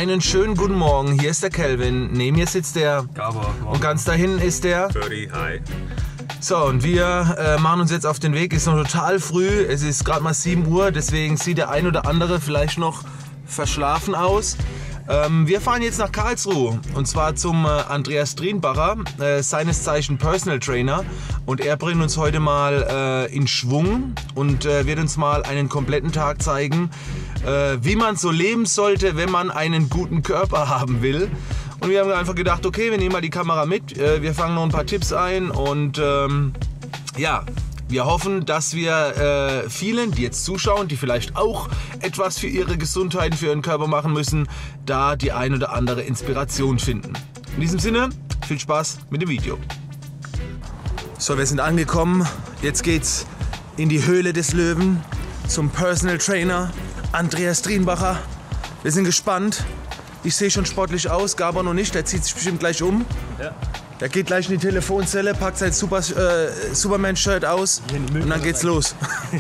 einen schönen guten Morgen. Hier ist der Kelvin. Neben mir sitzt der Gabor. Und ganz dahin ist der Birdie, hi. So, und wir machen uns jetzt auf den Weg. Ist noch total früh. Es ist gerade mal 7 Uhr. Deswegen sieht der ein oder andere vielleicht noch verschlafen aus. Wir fahren jetzt nach Karlsruhe und zwar zum Andreas Drienbacher, seines Zeichen Personal Trainer, und er bringt uns heute mal in Schwung und wird uns mal einen kompletten Tag zeigen, wie man so leben sollte, wenn man einen guten Körper haben will. Und wir haben einfach gedacht, okay, wir nehmen mal die Kamera mit, wir fangen noch ein paar Tipps ein und ja, wir hoffen, dass wir vielen, die jetzt zuschauen, die vielleicht auch etwas für ihre Gesundheit, für ihren Körper machen müssen, da die ein oder andere Inspiration finden. In diesem Sinne, viel Spaß mit dem Video. So, wir sind angekommen. Jetzt geht's in die Höhle des Löwen zum Personal Trainer Andreas Drienbacher. Wir sind gespannt. Ich sehe schon sportlich aus, Gabor noch nicht. Der zieht sich bestimmt gleich um. Ja. Er geht gleich in die Telefonzelle, packt sein Superman-Shirt aus und dann geht's los.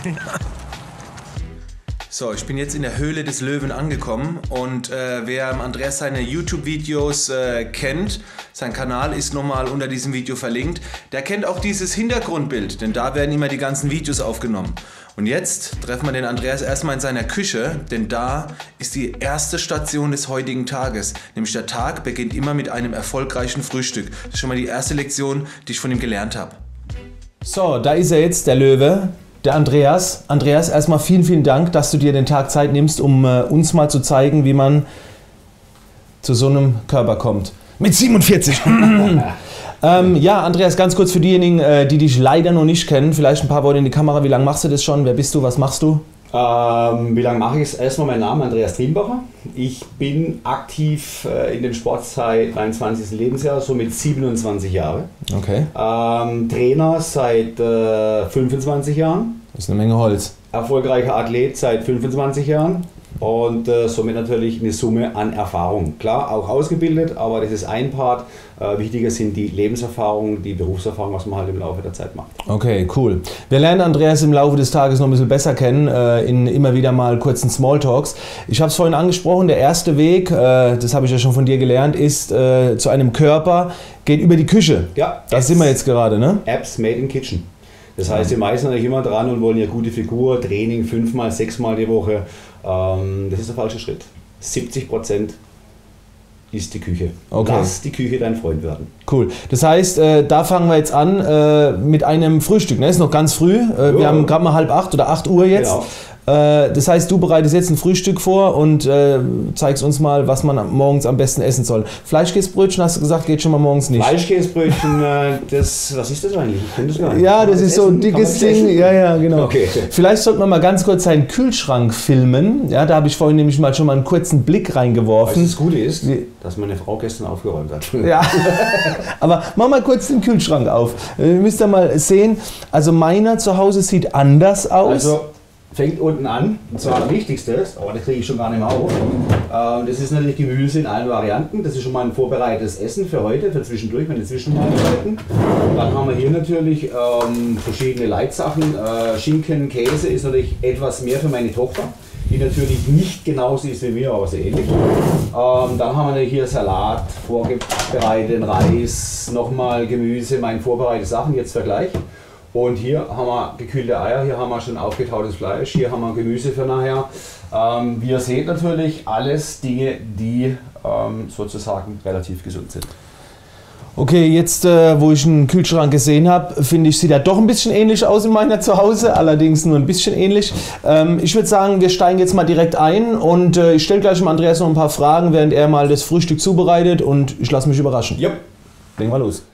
So, ich bin jetzt in der Höhle des Löwen angekommen und wer Andreas seine YouTube-Videos kennt, sein Kanal ist nochmal unter diesem Video verlinkt, der kennt auch dieses Hintergrundbild, denn da werden immer die ganzen Videos aufgenommen. Und jetzt treffen wir den Andreas erstmal in seiner Küche, denn da ist die erste Station des heutigen Tages. Nämlich der Tag beginnt immer mit einem erfolgreichen Frühstück. Das ist schon mal die erste Lektion, die ich von ihm gelernt habe. So, da ist er jetzt, der Löwe, der Andreas. Andreas, erstmal vielen, vielen Dank, dass du dir den Tag Zeit nimmst, um uns mal zu zeigen, wie man zu so einem Körper kommt. Mit 47! Ja, Andreas, ganz kurz für diejenigen, die dich leider noch nicht kennen, vielleicht ein paar Worte in die Kamera. Wie lange machst du das schon? Wer bist du? Was machst du? Wie lange mache ich es? Erstmal mein Name, Andreas Drienbacher. Ich bin aktiv in dem Sport seit meinem 20. Lebensjahr, somit 27 Jahre. Okay. Trainer seit 25 Jahren. Das ist eine Menge Holz. Erfolgreicher Athlet seit 25 Jahren. Und somit natürlich eine Summe an Erfahrung. Klar, auch ausgebildet, aber das ist ein Part. Wichtiger sind die Lebenserfahrungen, die Berufserfahrung, was man halt im Laufe der Zeit macht. Okay, cool. Wir lernen Andreas im Laufe des Tages noch ein bisschen besser kennen, in immer wieder mal kurzen Smalltalks. Ich habe es vorhin angesprochen, der erste Weg, das habe ich ja schon von dir gelernt, ist zu einem Körper, geht über die Küche. Ja. Da sind wir jetzt gerade, ne? Apps made in kitchen. Das heißt, die meisten sind natürlich immer dran und wollen ja gute Figur, Training 5-mal, 6-mal die Woche. Das ist der falsche Schritt. 70% ist die Küche. Okay. Lass die Küche dein Freund werden. Cool. Das heißt, da fangen wir jetzt an mit einem Frühstück. Ne? Ist noch ganz früh. Wir haben gerade mal 7:30 oder 8 Uhr jetzt. Ja. Das heißt, du bereitest jetzt ein Frühstück vor und zeigst uns mal, was man morgens am besten essen soll. Fleischkäsebrötchen, hast du gesagt, geht schon mal morgens nicht. Fleischkäsebrötchen, was ist das eigentlich? Ich finde das gar nicht. Ja, das ist so ein dickes Ding. Ja, genau. Okay. Vielleicht sollte man mal ganz kurz seinen Kühlschrank filmen. Ja, da habe ich vorhin nämlich mal schon mal einen kurzen Blick reingeworfen. Was das Gute ist, dass meine Frau gestern aufgeräumt hat. Ja, aber mach mal kurz den Kühlschrank auf. Ihr müsst ja mal sehen, also meiner zu Hause sieht anders aus. Also, fängt unten an, und zwar das Wichtigste, aber das kriege ich schon gar nicht mehr auf. Das ist natürlich Gemüse in allen Varianten. Das ist schon mal ein vorbereitetes Essen für heute, für zwischendurch, meine Zwischenmahlzeiten. Dann haben wir hier natürlich verschiedene Leitsachen. Schinken, Käse ist natürlich etwas mehr für meine Tochter, die natürlich nicht genauso ist wie mir, aber sehr ähnlich. Dann haben wir hier Salat, vorbereiteten Reis, nochmal Gemüse, meine vorbereitete Sachen, jetzt Vergleich. Und hier haben wir gekühlte Eier, hier haben wir schon aufgetautes Fleisch, hier haben wir Gemüse für nachher. Wie ihr seht natürlich alles Dinge, die sozusagen relativ gesund sind. Okay, jetzt wo ich einen Kühlschrank gesehen habe, finde ich, sieht er doch ein bisschen ähnlich aus in meiner zu Hause, allerdings nur ein bisschen ähnlich. Ich würde sagen, wir steigen jetzt mal direkt ein und ich stelle gleich mal Andreas noch ein paar Fragen, während er mal das Frühstück zubereitet, und ich lasse mich überraschen. Ja. Legen wir los.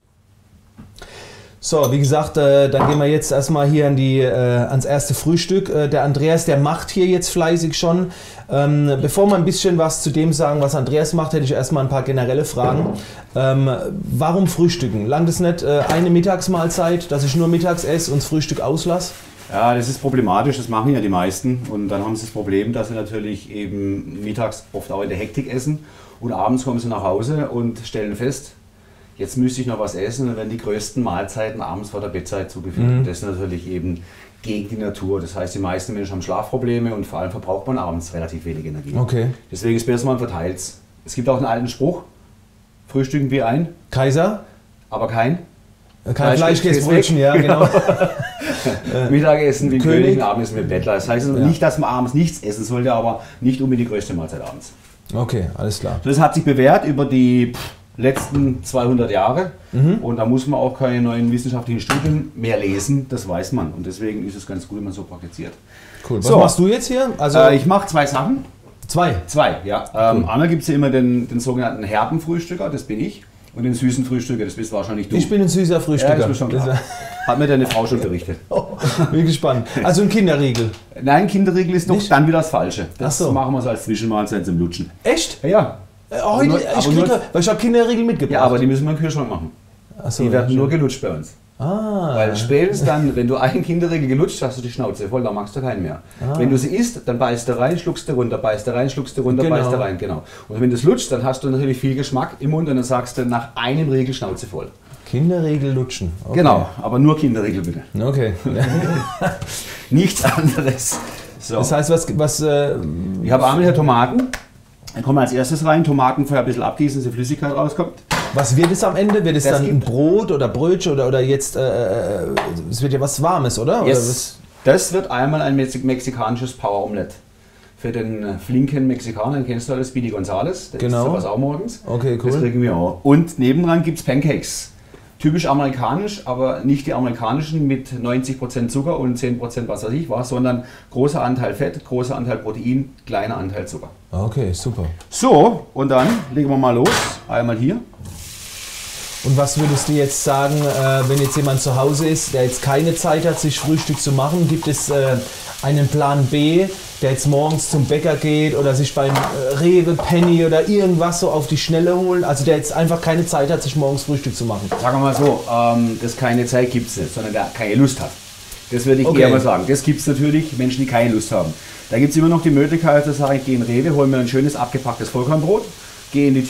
So, wie gesagt, dann gehen wir jetzt erstmal hier ans erste Frühstück. Der Andreas, der macht hier jetzt fleißig schon. Bevor wir ein bisschen was zu dem sagen, was Andreas macht, hätte ich erstmal ein paar generelle Fragen. Warum frühstücken? Langt es nicht eine Mittagsmahlzeit, dass ich nur mittags esse und das Frühstück auslasse? Ja, das ist problematisch, das machen ja die meisten. Und dann haben sie das Problem, dass sie natürlich eben mittags oft auch in der Hektik essen und abends kommen sie nach Hause und stellen fest, jetzt müsste ich noch was essen, dann werden die größten Mahlzeiten abends vor der Bettzeit zugeführt. Das ist natürlich eben gegen die Natur. Das heißt, die meisten Menschen haben Schlafprobleme und vor allem verbraucht man abends relativ wenig Energie. Okay. Deswegen ist es besser, man verteilt es. Es gibt auch einen alten Spruch, frühstücken wie ein, Kaiser? aber kein Fleischkäsebrötchen, ja, genau. Mittagessen wie ein König. König, Abendessen wie ein Bettler. Das heißt nicht, dass man abends nichts essen sollte, aber nicht unbedingt die größte Mahlzeit abends. Okay, alles klar. Das hat sich bewährt über die letzten 200 Jahre und da muss man auch keine neuen wissenschaftlichen Studien mehr lesen, das weiß man. Und deswegen ist es ganz gut, wenn man so praktiziert. Cool. Was So. machst du jetzt hier? Also Ich mache 2 Sachen. zwei. 2, ja. Einmal gibt es ja immer den sogenannten herben Frühstücker, das bin ich. Und den süßen Frühstücker, das bist wahrscheinlich du. Ich bin ein süßer Frühstücker. Ja, das ist mir schon klar. Hat mir deine Frau schon berichtet. Bin gespannt. Also ein Kinderriegel. Nein, Kinderriegel ist doch Nicht? dann wieder das Falsche. Das Ach so. machen wir so als Zwischenmahlzeit zum Lutschen. Echt? Ja. Heute, nur- ich aber kriege, nur- weil ich habe Kinderriegel mitgebracht. Ja, aber die müssen wir im Kühlschrank machen. Ach so, Die werden ja, nur schön. gelutscht bei uns. Ah. Weil spätestens dann, wenn du einen Kinderriegel gelutscht hast, hast du die Schnauze voll, dann magst du keinen mehr. Wenn du sie isst, dann beißt du rein, schluckst du runter, beißt du rein, schluckst du runter, Genau. beißt du rein, genau. Und wenn du es lutscht, dann hast du natürlich viel Geschmack im Mund und dann sagst du nach einem Riegel Schnauze voll. Kinderriegel lutschen. Okay. Genau, aber nur Kinderriegel bitte. Okay. Nichts anderes. So. Das heißt, was Ich habe einmal hier Tomaten. Dann kommen wir als erstes rein. Tomaten vorher ein bisschen abgießen, dass die Flüssigkeit rauskommt. was wird es am Ende? Wird es Das dann ein gibt- Brot oder Brötchen oder jetzt, es wird ja was Warmes, oder? Oder was? Das wird einmal ein mexikanisches Power Omelette. Für den flinken Mexikaner, den kennst du alles, Speedy Gonzales. Der Genau. isst sowas auch morgens. Okay, Das cool. kriegen wir auch. Und nebendran gibt es Pancakes. Typisch amerikanisch, aber nicht die amerikanischen mit 90% Zucker und 10% was weiß ich was, sondern großer Anteil Fett, großer Anteil Protein, kleiner Anteil Zucker. Okay, super. So, und dann legen wir mal los. Einmal hier. Und was würdest du jetzt sagen, wenn jetzt jemand zu Hause ist, der jetzt keine Zeit hat, sich Frühstück zu machen? Gibt es einen Plan B, der jetzt morgens zum Bäcker geht oder sich beim Rewe, Penny oder irgendwas so auf die Schnelle holen? Also der jetzt einfach keine Zeit hat, sich morgens Frühstück zu machen. Sagen wir mal so, dass keine Zeit gibt es nicht, sondern der keine Lust hat. Das würde ich Okay. eher mal sagen. Das gibt es natürlich, Menschen, die keine Lust haben. Da gibt es immer noch die Möglichkeit zu sagen, ich gehe in Rewe, hole mir ein schönes abgepacktes Vollkornbrot, gehe in die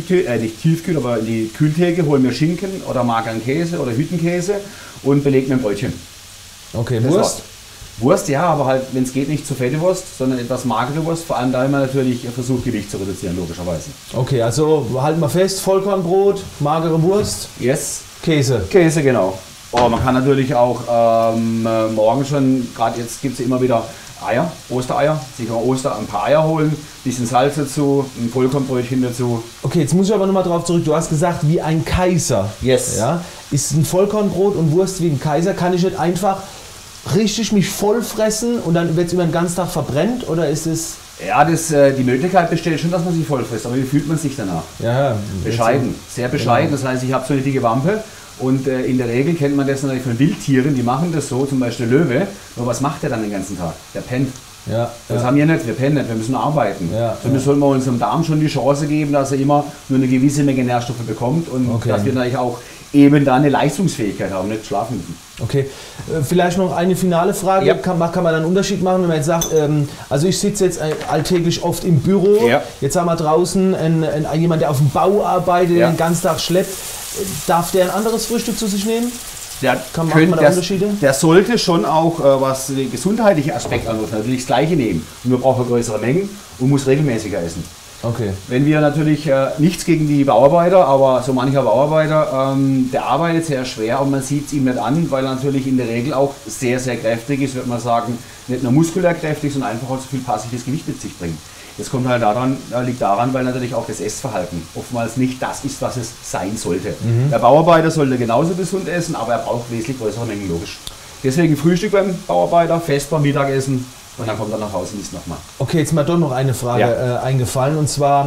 aber in die Kühltheke, hole mir Schinken oder mageren Käse oder Hüttenkäse und belege mir ein Brötchen. Okay, Das Wurst? war's. Wurst, ja, aber halt, wenn es geht, nicht zu fette Wurst, sondern etwas magere Wurst, vor allem da man natürlich versucht, Gewicht zu reduzieren, logischerweise. Okay, also halten wir fest, Vollkornbrot, magere Wurst, Yes. Käse. Käse, genau. Oh, man kann natürlich auch morgen schon, gerade jetzt gibt es immer wieder Eier, Ostereier, sich ein paar Eier holen, bisschen Salz dazu, ein Vollkornbrötchen dazu. Okay, jetzt muss ich aber nochmal drauf zurück. Du hast gesagt, wie ein Kaiser. Yes. Ja? Ist ein Vollkornbrot und Wurst wie ein Kaiser? Kann ich nicht einfach richtig mich voll fressen und dann wird es über den ganzen Tag verbrennt? Oder ist es... Ja, die Möglichkeit besteht schon, dass man sich voll frisst, aber wie fühlt man sich danach? Ja, Bescheiden, sehr bescheiden. Das heißt, ich habe so eine dicke Wampe und in der Regel kennt man das natürlich von Wildtieren, die machen das so, zum Beispiel Löwe. Nur was macht der dann den ganzen Tag? Der pennt. Ja, Das ja. haben wir nicht, wir pennen nicht, wir müssen arbeiten. Ja, Somit sollen wir unserem Darm schon die Chance geben, dass er immer nur eine gewisse Menge Nährstoffe bekommt und Okay. dass wir natürlich auch eben da eine Leistungsfähigkeit haben, nicht schlafen müssen. Okay, vielleicht noch eine finale Frage. Ja. Kann man da einen Unterschied machen, wenn man jetzt sagt, also ich sitze jetzt alltäglich oft im Büro, Ja. jetzt haben wir draußen jemand, der auf dem Bau arbeitet, Ja. den ganzen Tag schleppt. Darf der ein anderes Frühstück zu sich nehmen? Der, Macht man da Unterschiede? der sollte schon auch, was den gesundheitlichen Aspekt angeht, natürlich das Gleiche nehmen. Nur braucht er größere Mengen und muss regelmäßiger essen. Okay. Wenn wir natürlich nichts gegen die Bauarbeiter, aber so mancher Bauarbeiter, der arbeitet sehr schwer und man sieht es ihm nicht an, weil er natürlich in der Regel auch sehr, sehr kräftig ist, würde man sagen, nicht nur muskulär kräftig, sondern einfach auch so viel passives Gewicht mit sich bringt. Das kommt halt liegt daran, weil natürlich auch das Essverhalten oftmals nicht das ist, was es sein sollte. Der Bauarbeiter sollte genauso gesund essen, aber er braucht wesentlich größere Mengen, logisch. Deswegen Frühstück beim Bauarbeiter, Fest beim Mittagessen und dann kommt er nach Hause und isst nochmal. Okay, jetzt mal doch noch eine Frage Ja. eingefallen und zwar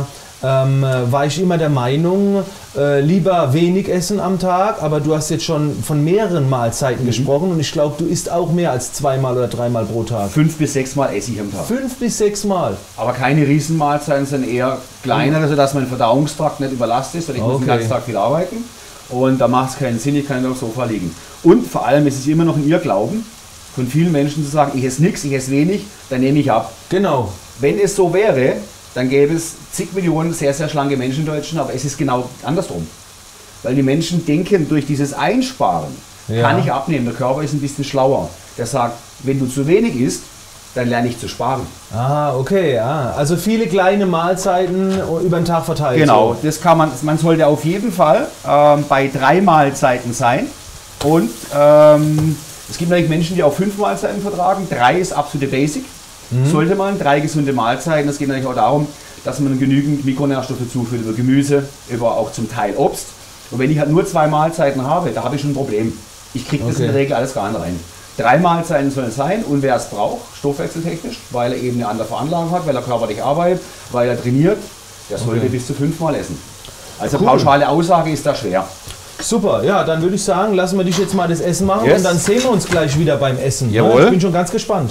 war ich immer der Meinung, lieber wenig essen am Tag, aber du hast jetzt schon von mehreren Mahlzeiten gesprochen und ich glaube, du isst auch mehr als 2-mal oder 3-mal pro Tag. 5 bis 6 Mal esse ich am Tag. 5 bis 6 Mal. Aber keine Riesenmahlzeiten, sondern eher kleinere, sodass mein Verdauungstrakt nicht überlastet ist, weil ich muss den Okay. ganzen Tag viel arbeiten. Und da macht es keinen Sinn, ich kann auf dem Sofa liegen. Und vor allem ist es immer noch ein Irrglauben von vielen Menschen zu sagen, ich esse nichts, ich esse wenig, dann nehme ich ab. Genau. Wenn es so wäre, dann gäbe es zig Millionen sehr, sehr schlanke Menschen in Deutschland, aber es ist genau andersrum. Weil die Menschen denken, durch dieses Einsparen kann ich abnehmen. Der Körper ist ein bisschen schlauer. Der sagt, wenn du zu wenig isst, dann lerne ich zu sparen. Ah, okay, ja. Also viele kleine Mahlzeiten über den Tag verteilt. Genau, so. das kann man sollte auf jeden Fall bei 3 Mahlzeiten sein. Und es gibt natürlich Menschen, die auch 5 Mahlzeiten vertragen. 3 ist absolute Basic. Sollte man 3 gesunde Mahlzeiten. Es geht natürlich auch darum, dass man genügend Mikronährstoffe zuführt über Gemüse, über auch zum Teil Obst. Und wenn ich halt nur 2 Mahlzeiten habe, da habe ich schon ein Problem. Ich kriege das in der Regel alles gar nicht rein. 3 Mahlzeiten sollen es sein und wer es braucht, stoffwechseltechnisch, weil er eben eine andere Veranlagung hat, weil er körperlich arbeitet, weil er trainiert, der sollte bis zu 5 Mal essen. Also pauschale Aussage ist da schwer. Super, ja, dann würde ich sagen, lassen wir dich jetzt mal das Essen machen und dann sehen wir uns gleich wieder beim Essen. Jawohl. Ich bin schon ganz gespannt.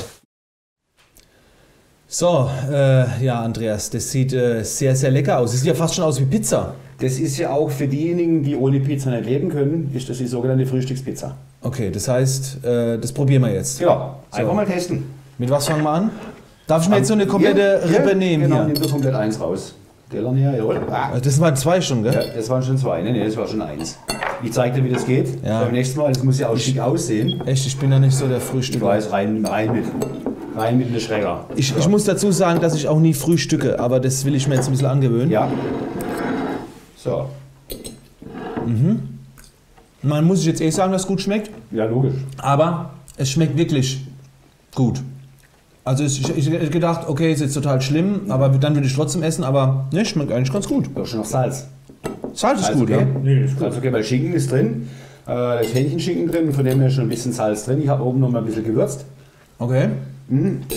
So, ja Andreas, das sieht sehr, sehr lecker aus. Das sieht ja fast schon aus wie Pizza. Das ist ja auch für diejenigen, die ohne Pizza nicht leben können, ist das die sogenannte Frühstückspizza. Okay, das heißt, das probieren wir jetzt. Ja, einfach mal testen. Mit was fangen wir an? Darf ich mir jetzt so eine komplette Rippe nehmen? Genau, hier? nimm du komplett 1 raus. Teller näher, jawohl. Das waren 2 schon, gell? Ja, das waren schon 2, nee, das war schon 1. Ich zeige dir, wie das geht. Ja. Beim nächsten Mal, das muss ja auch schick aussehen. Echt, ich bin ja nicht so der Ich Frühstücker. weiß, rein mit dem Schrecker. Ich muss dazu sagen, dass ich auch nie frühstücke, aber das will ich mir jetzt ein bisschen angewöhnen. Ja. So. Man muss jetzt sagen, dass es gut schmeckt, Ja, logisch. aber es schmeckt wirklich gut. Also ich hätte gedacht, okay, ist jetzt total schlimm, aber dann würde ich trotzdem essen, aber ne, schmeckt eigentlich ganz gut. Da ist schon noch Salz. Salz ist gut, okay. ja? Nee, ist gut. Also okay, weil Schinken ist drin. Da ist Hähnchenschinken drin, von dem her schon ein bisschen Salz drin. Ich habe oben noch mal ein bisschen gewürzt. Okay. Und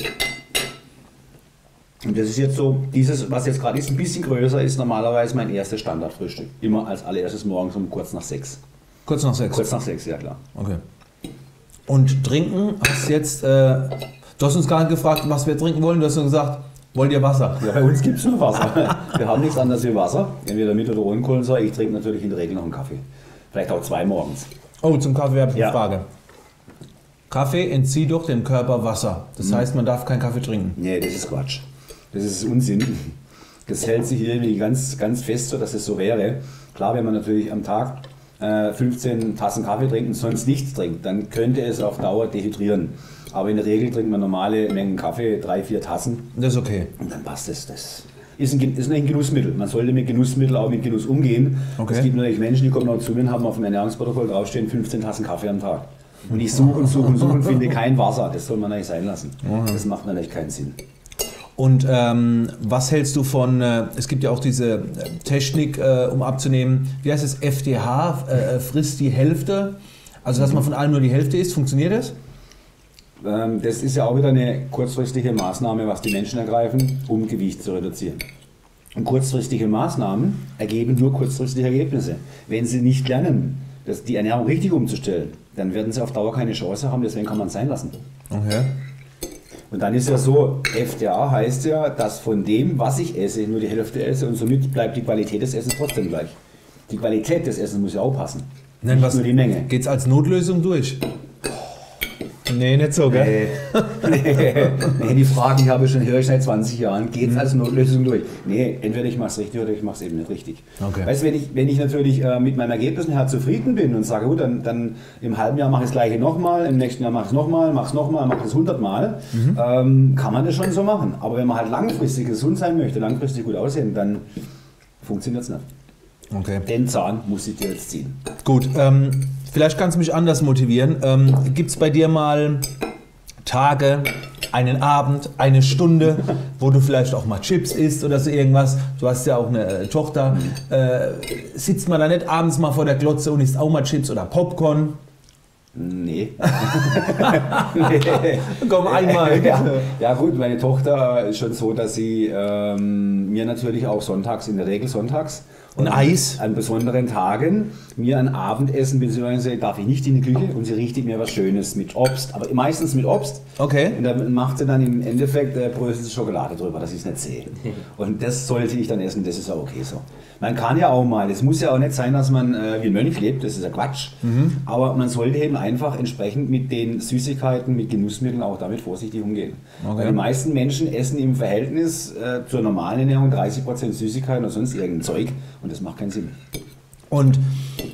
das ist jetzt so, dieses, was jetzt gerade ist, ein bisschen größer, ist normalerweise mein erstes Standardfrühstück. Immer als allererstes morgens um kurz nach 6. Kurz nach 6. Kurz nach 6, ja klar. Okay. Und trinken hast jetzt, du hast uns gar nicht gefragt, was wir trinken wollen, du hast nur gesagt, wollt ihr Wasser? Ja, bei uns gibt es nur Wasser. Wir haben nichts anderes wie Wasser, entweder mit oder ohne Kohlensäure. Ich trinke natürlich in der Regel noch einen Kaffee. Vielleicht auch 2 morgens. Oh, zum Kaffee habe ich eine Ja. Frage. Kaffee entzieht doch dem Körper Wasser. Das heißt, man darf keinen Kaffee trinken. Nee, das ist Quatsch. Das ist Unsinn. Das hält sich irgendwie ganz, ganz fest, so dass es so wäre. Klar, wenn man natürlich am Tag 15 Tassen Kaffee trinkt und sonst nichts trinkt, dann könnte es auf Dauer dehydrieren. Aber in der Regel trinkt man normale Mengen Kaffee, 3-4 Tassen. Das ist okay. Und dann passt es. Das ist ein Genussmittel. Man sollte mit Genussmitteln auch mit Genuss umgehen. Okay. Es gibt natürlich Menschen, die kommen auch zu mir und haben auf dem Ernährungsprotokoll draufstehen 15 Tassen Kaffee am Tag. Und ich suche und finde kein Wasser. Das soll man eigentlich sein lassen. Das macht natürlich keinen Sinn. Und was hältst du von, es gibt ja auch diese Technik, um abzunehmen, wie heißt es, FDH, frisst die Hälfte, also dass man von allem nur die Hälfte isst, funktioniert das? Das ist ja auch wieder eine kurzfristige Maßnahme, was die Menschen ergreifen, um Gewicht zu reduzieren. Und kurzfristige Maßnahmen ergeben nur kurzfristige Ergebnisse. Wenn sie nicht lernen, die Ernährung richtig umzustellen, dann werden sie auf Dauer keine Chance haben, deswegen kann man es sein lassen. Okay. Und dann ist ja so, FDA heißt ja, dass von dem, was ich esse, nur die Hälfte esse und somit bleibt die Qualität des Essens trotzdem gleich. Die Qualität des Essens muss ja auch passen. Nein, Nicht nur die Menge. Geht's als Notlösung durch? Nee, nicht so, gell? Nee, die Fragen höre ich seit 20 Jahren. Geht es als Notlösung durch? Nee, entweder ich mache es richtig oder ich mache es eben nicht richtig. Okay. Weißt du, wenn ich natürlich mit meinem Ergebnis nachher zufrieden bin und sage, gut, dann im halben Jahr mache ich das gleiche nochmal, im nächsten Jahr mache ich es nochmal, mache es 100 Mal, kann man das schon so machen. Aber wenn man halt langfristig gesund sein möchte, langfristig gut aussehen, dann funktioniert es nicht. Okay. Den Zahn muss ich dir jetzt ziehen. Gut, vielleicht kannst du mich anders motivieren. Gibt es bei dir mal Tage, einen Abend, eine Stunde, wo du vielleicht auch mal Chips isst oder so irgendwas? Du hast ja auch eine Tochter. Sitzt man da nicht abends mal vor der Glotze und isst auch mal Chips oder Popcorn? Nee. Komm, einmal. Ja gut, meine Tochter ist schon so, dass sie mir natürlich auch sonntags, in der Regel sonntags, Ein Eis? An besonderen Tagen mir ein Abendessen, beziehungsweise darf ich nicht in die Küche und sie richtet mir was Schönes mit Obst, aber meistens mit Obst. Okay. Und dann macht sie dann im Endeffekt bröselte Schokolade drüber, dass ich es nicht sehe. Und das sollte ich dann essen, das ist ja okay so. Man kann ja auch mal, es muss ja auch nicht sein, dass man wie ein Mönch lebt, das ist ja Quatsch, aber man sollte eben einfach entsprechend mit den Süßigkeiten, mit Genussmitteln auch damit vorsichtig umgehen. Okay. Weil die meisten Menschen essen im Verhältnis zur normalen Ernährung 30% Süßigkeiten oder sonst irgendein Zeug und das macht keinen Sinn. Und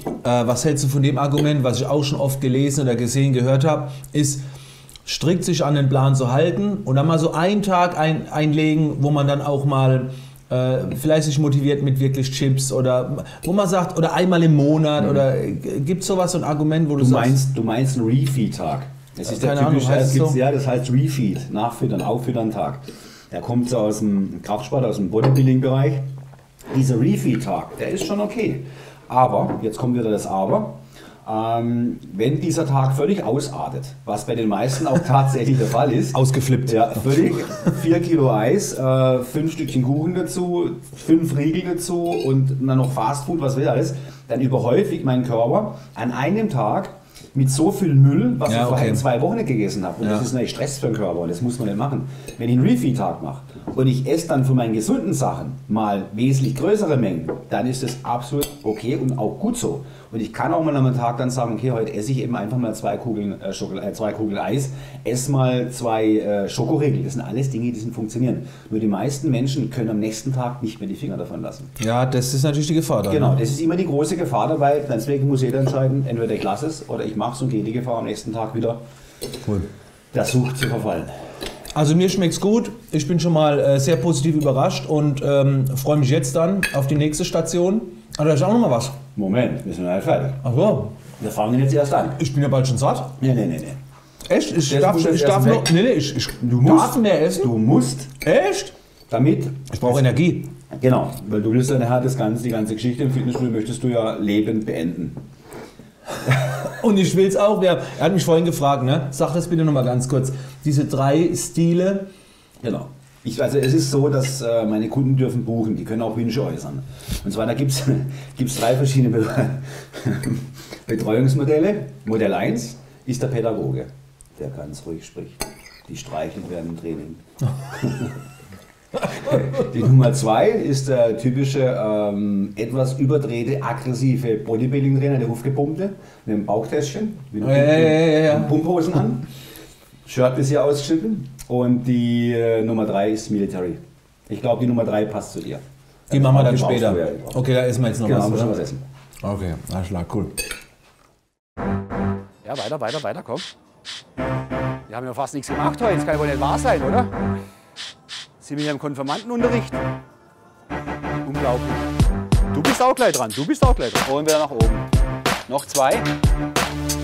was hältst du von dem Argument, was ich auch schon oft gelesen oder gesehen, gehört habe, ist, strikt sich an den Plan zu halten und dann mal so einen Tag einlegen, wo man dann auch mal vielleicht sich motiviert mit wirklich Chips oder wo man sagt, oder einmal im Monat oder gibt es sowas, so ein Argument, wo du sagst... Du meinst einen Refeed-Tag. Das ist der Keine typische, Ahnung, heißt so? Ja, das heißt Refeed, Nachfüttern, Auffüttern-Tag. Der kommt so aus dem Kraftsport, aus dem Bodybuilding-Bereich. Dieser Refeed-Tag, der ist schon okay. Aber, jetzt kommt wieder das Aber, wenn dieser Tag völlig ausartet, was bei den meisten auch tatsächlich der Fall ist. Ausgeflippt. Ja, völlig. 4 Kilo Eis, 5 Stückchen Kuchen dazu, 5 Riegel dazu und dann noch Fastfood, was will alles. Dann überhäufig mein Körper an einem Tag mit so viel Müll, was ich vorher in 2 Wochen nicht gegessen habe. Und das ist natürlich Stress für den Körper und das muss man nicht machen. Wenn ich einen Refeed-Tag mache und ich esse dann von meinen gesunden Sachen mal wesentlich größere Mengen, dann ist das absolut okay und auch gut so. Und ich kann auch mal am Tag dann sagen, okay, heute esse ich eben einfach mal 2 Kugeln Eis, esse mal 2 Schokoriegel. Das sind alles Dinge, die funktionieren. Nur die meisten Menschen können am nächsten Tag nicht mehr die Finger davon lassen. Ja, das ist natürlich die Gefahr. Genau, das ist immer die große Gefahr dabei. Deswegen muss jeder entscheiden, entweder ich lasse es oder ich mache es und gehe die Gefahr am nächsten Tag wieder der Sucht zu verfallen. Also mir schmeckt's gut. Ich bin schon mal sehr positiv überrascht und freue mich jetzt dann auf die nächste Station. Aber da ist auch noch mal was. Moment, wir sind ja fertig. Ach so. Wir fangen jetzt erst an. Ich bin ja bald schon satt. Nee. Echt? Ich darf noch. Nee, ich darf mehr essen. Du musst. Echt? Damit. Ich brauche Energie. Genau, weil du willst ja nachher die ganze Geschichte im Fitnessstudio möchtest du ja lebend beenden. Und ich will es auch. Er hat mich vorhin gefragt, ne? Sag das bitte noch mal ganz kurz. Diese 3 Stile. Genau. Also es ist so, dass meine Kunden dürfen buchen, die können auch Wünsche äußern. Und zwar da gibt es 3 verschiedene Betreuungsmodelle. Modell 1 ist der Pädagoge, der ganz ruhig spricht. Die streichelt während dem Training. Die Nummer 2 ist der typische, etwas überdrehte, aggressive Bodybuilding-Trainer, der aufgepumpte, mit dem Bauchtäschchen, mit Pumphosen an, Shirt ist hier ausgeschnitten. Und die Nummer 3 ist Military. Ich glaube, die Nummer 3 passt zu dir. Die machen wir dann später. Okay, da essen wir jetzt noch was. Genau, was essen. Okay, alles klar, cool. Ja, weiter, komm. Wir haben ja fast nichts gemacht heute, das kann ja wohl nicht wahr sein, oder? Sind wir hier im Konfirmandenunterricht? Unglaublich. Du bist auch gleich dran, Holen wir nach oben. Noch 2.